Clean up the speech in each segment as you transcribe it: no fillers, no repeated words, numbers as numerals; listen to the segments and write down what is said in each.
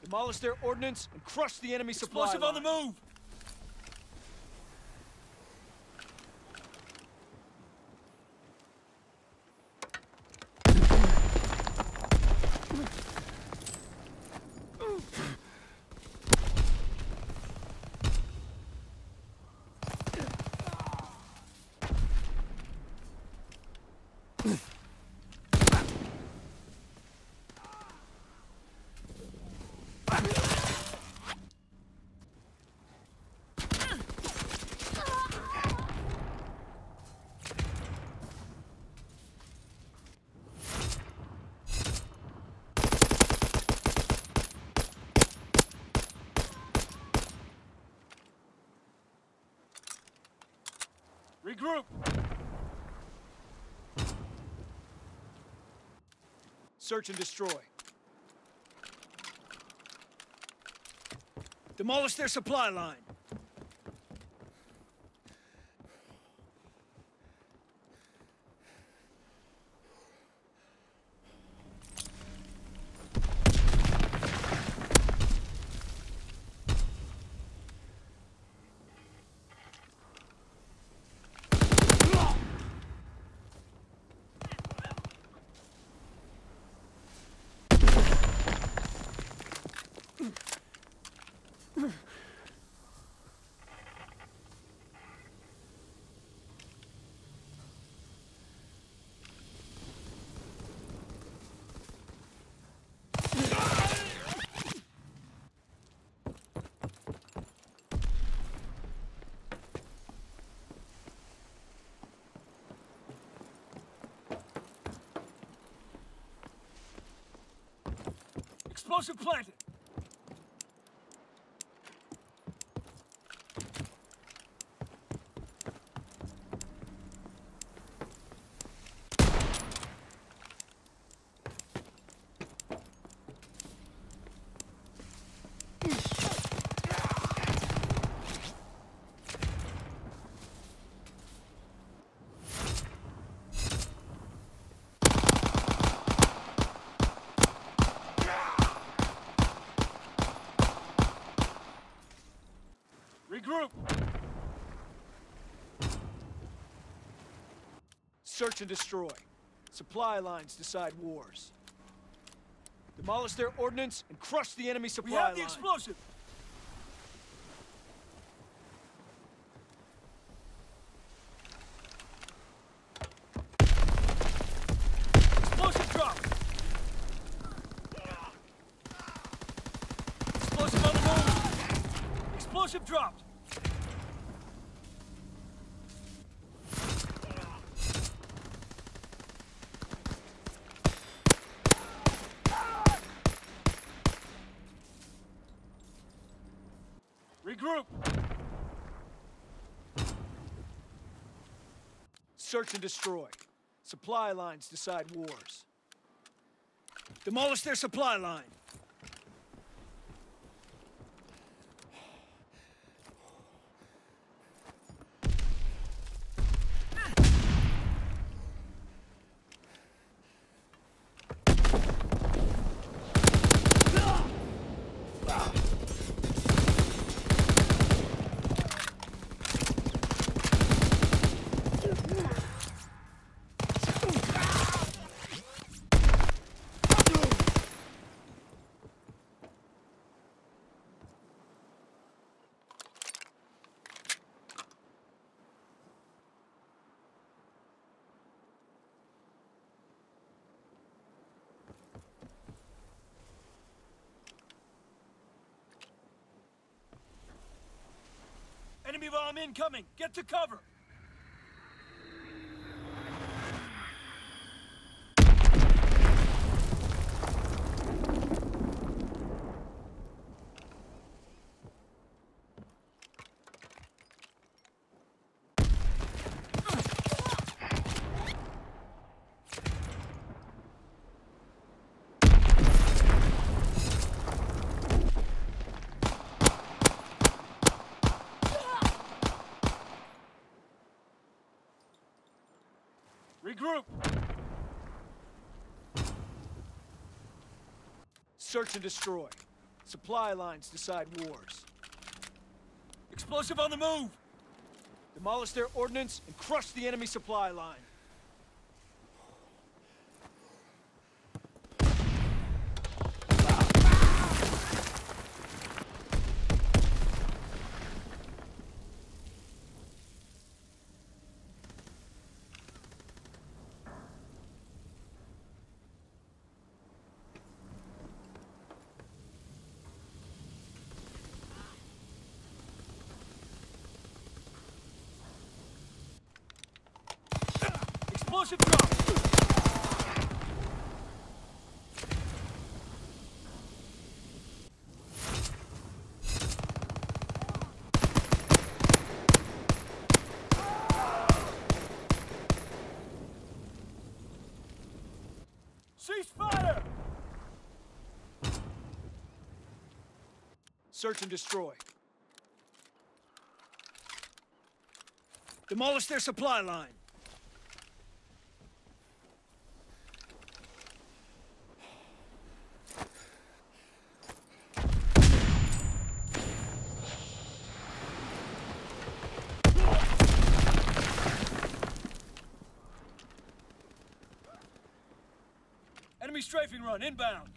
Demolish their ordnance and crush the enemy supply Explosive line. on the move! Regroup! Search and destroy. Demolish their supply line. Explosive planted! Regroup! Search and destroy. Supply lines decide wars. Demolish their ordnance and crush the enemy supply We have the line. explosive! Explosive dropped! Explosive on the move! Explosive dropped! Regroup! Search and destroy. Supply lines decide wars. Demolish their supply line. Enemy bomb incoming! Get to cover! Regroup! Search and destroy. Supply lines decide wars. Explosive on the move! Demolish their ordnance and crush the enemy supply line. Explosive drop! Cease fire! Search and destroy. Demolish their supply line. Enemy strafing run inbound.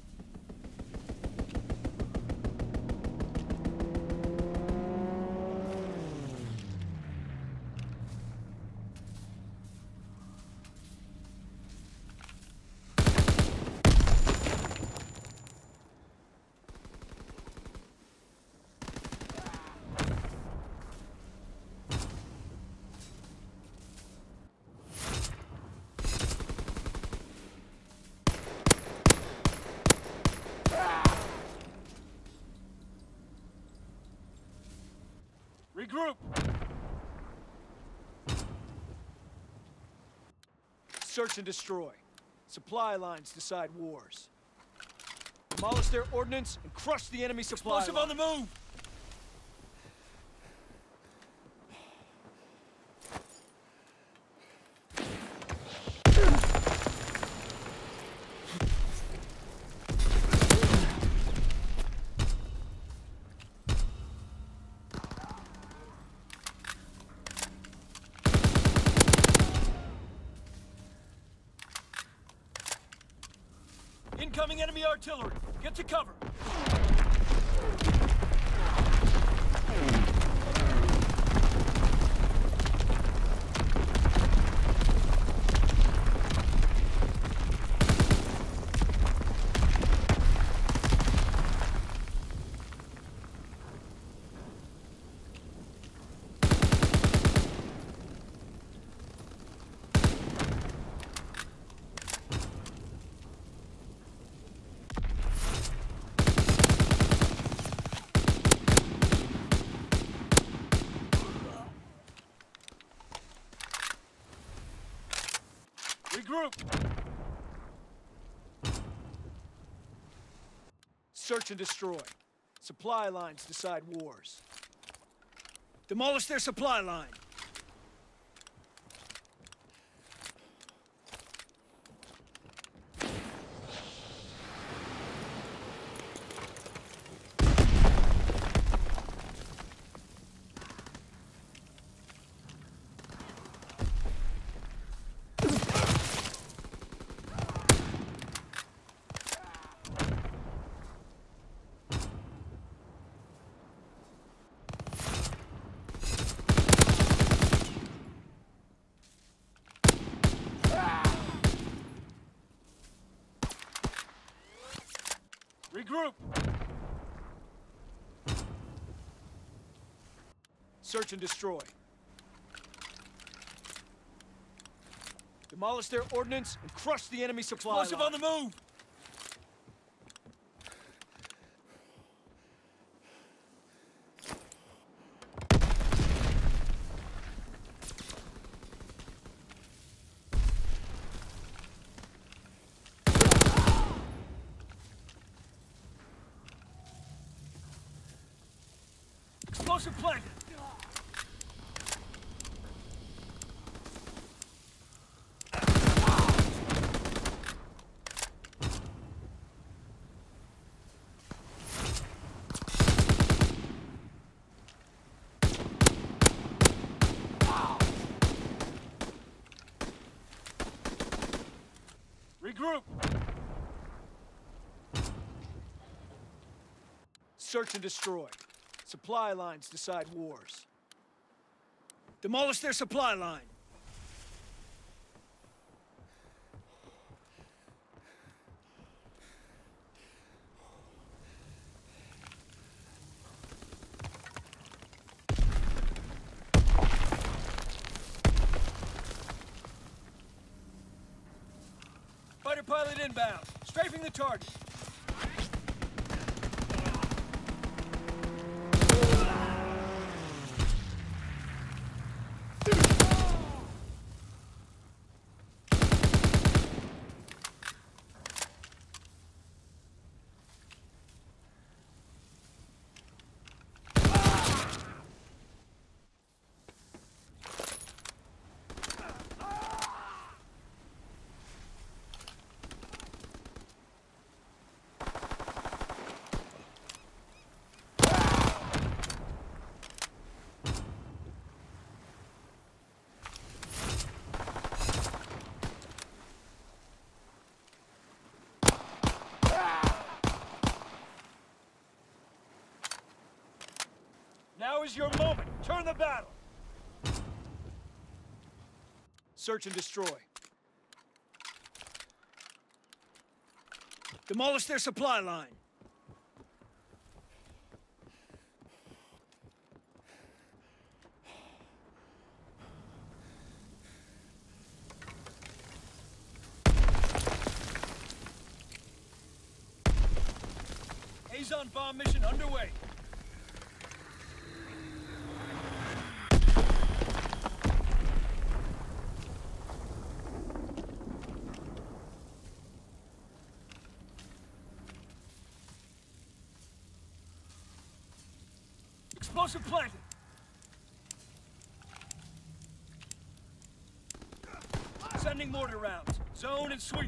Regroup! Search and destroy. Supply lines decide wars. Demolish their ordnance and crush the enemy supply Explosive line. on the move! Incoming enemy artillery! Get to cover! Regroup! Search and destroy. Supply lines decide wars. Demolish their supply line. Regroup! Search and destroy. Demolish their ordnance and crush the enemy supply Explosive line. on the move! Explosive planted! Regroup! Search and destroy. Supply lines decide wars. Demolish their supply line. Fighter pilot inbound. Strafing the target. Now is your moment. Turn the battle. Search and destroy. Demolish their supply line. Azon bomb mission underway. Explosive planted. Sending mortar rounds. Zone and sweep.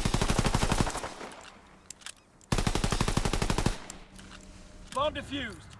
Bomb defused.